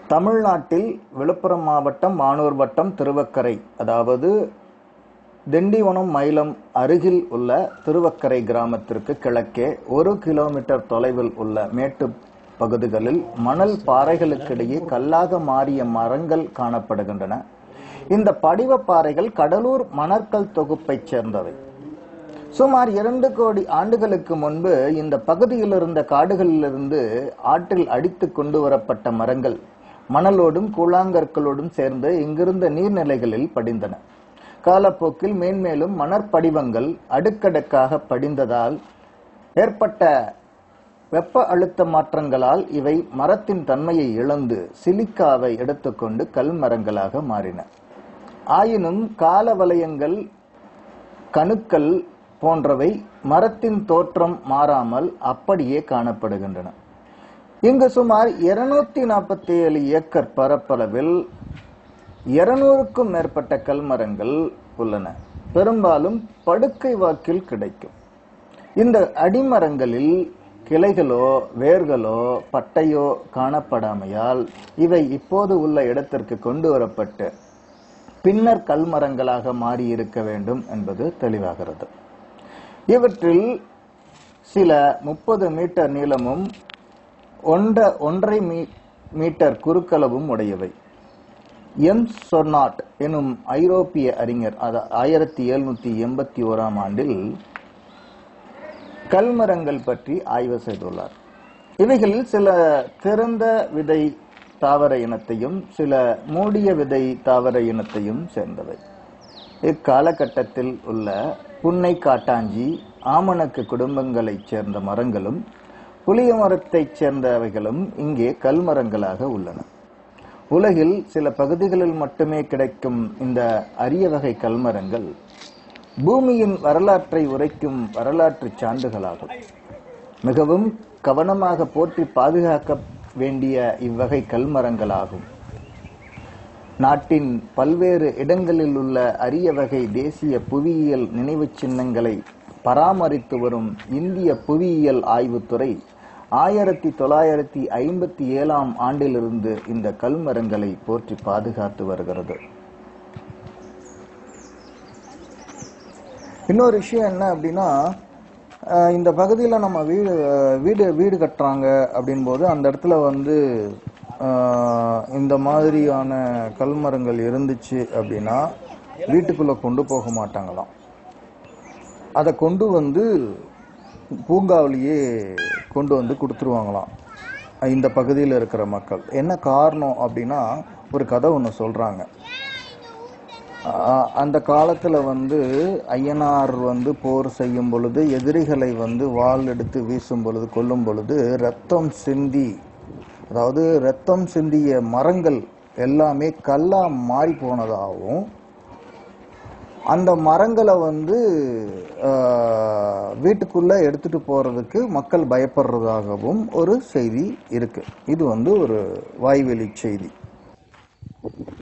தமிழ்நாட்டில் விழுப்புரம் மாவட்டம் மானூர் வட்டம் திருவக்கரை, அதாவது திண்டிவனம் மயிலம் அருகில் உள்ள திருவக்கரை கிராமத்திற்கு கிழக்கே 1 கிலோமீட்டர் தொலைவில் உள்ள மேட்டு பகுதிகளில் மணல் பாறைகளுக்கிடையே கல்லாக மாறிய மரங்கள் காணப்படுகின்றன. இந்த படிவ பாறைகள் கடலூர் மணற்கல் தொகுப்பைச் சேர்ந்தவை. சுமார் 2 கோடி ஆண்டுகளுக்கு முன்பு இந்த பகுதியில் இருந்த காடுகளிலிருந்து ஆற்றில் அடித்து கொண்டு வரப்பட்ட மரங்கள் மணலோடும் கூழாங்கற்களோடும் சேர்ந்து இங்கிருந்த நீர்நிலைகளில் படிந்தன. காலப்போக்கில் மேன்மேலும் மணற்படிவங்கள் அடுக்கடுக்காக படிந்ததால் ஏற்பட்ட வெப்ப அழுத்த மாற்றங்களால் இவை மரத்தின் தன்மையை இழந்து சிலிக்காவை எடுத்துக்கொண்டு கல் மரங்களாக மாறின. ஆயினும் கால வலயங்கள், கணுக்கள் போன்றவை மரத்தின் தோற்றம் மாறாமல் அப்படியே காணப்படுகின்றன. இங்கு சுமார் 247 ஏக்கர் பரப்பளவில் 200க்கும் மேற்பட்ட கல்மரங்கள் உள்ளன. பெரும்பாலும் படுக்கை வாக்கில் கிடைக்கும். இந்த அடிமரங்களில் கிளைகளோ வேர்களோ பட்டையோ காணப்படாமையால் இவை இப்போது உள்ள இடத்திற்கு கொண்டு வரப்பட்டு பின்னர் கல்மரங்களாக மாறியிருக்க வேண்டும் என்பது தெளிவாகிறது. இவற்றில் சில 30 மீட்டர் நீளமும் 1.5 மீட்டர் குறுக்களவும் உடையவை. எம். சொர்னாட் எனும் ஐரோப்பிய அறிஞர் 1781ஆம் ஆண்டில் கல்மரங்கள் பற்றி ஆய்வு செய்துள்ளார். இவைகளில் சில திறந்த விதை தாவர இனத்தையும் சில மூடிய விதை தாவர இனத்தையும் சேர்ந்தவை. இக்காலகட்டத்தில் உள்ள புன்னை காட்டாஞ்சி, ஆமணக்கு குடும்பங்களைச் சேர்ந்த மரங்களும் புளிய மரத்தைச் சேர்ந்தவைகளும் இங்கே கல்மரங்களாக உள்ளன. உலகில் சில பகுதிகளில் மட்டுமே கிடைக்கும் இந்த அரிய வகை கல்மரங்கள் பூமியின் வரலாற்றை உரைக்கும் வரலாற்று சான்றுகளாகும். மிகவும் கவனமாக போற்றி பாதுகாக்க வேண்டிய இவ்வகை கல்மரங்களாகும். நாட்டின் பல்வேறு இடங்களில் உள்ள அரிய வகை தேசிய புவியியல் நினைவு சின்னங்களை பராமரித்து வரும் இந்திய புவியியல் ஆய்வுத்துறை 1957ஆம் ஆண்டிலிருந்து இந்த கல்மரங்களை போற்றி பாதுகாத்து வருகிறது. இன்னொரு விஷயம் என்ன அப்படின்னா, இந்த பகுதியில் நம்ம வீடு கட்டுறாங்க அப்படின் போது அந்த இடத்துல இந்த மாதிரியான கல்மரங்கள் இருந்துச்சு அப்படின்னா வீட்டுக்குள்ள கொண்டு போக மாட்டாங்களாம். அதை கொண்டு பூங்காவிலேயே கொண்டு கொடுத்துருவாங்களாம் இந்த பகுதியில் இருக்கிற மக்கள். என்ன காரணம் அப்படின்னா, ஒரு கதை ஒன்று சொல்றாங்க. அந்த காலத்துல ஐயனார் போர் செய்யும் பொழுது எதிரிகளை வாள் எடுத்து வீசும் பொழுது கொல்லும் பொழுது ரத்தம் சிந்திய மரங்கள் எல்லாமே கல்லா மாறி போனதாகவும் அந்த மரங்களை வீட்டுக்குள்ள எடுத்துட்டு போறதுக்கு மக்கள் பயப்படுறதாகவும் ஒரு செய்தி இருக்கு. இது ஒரு வாய்வெளி செய்தி.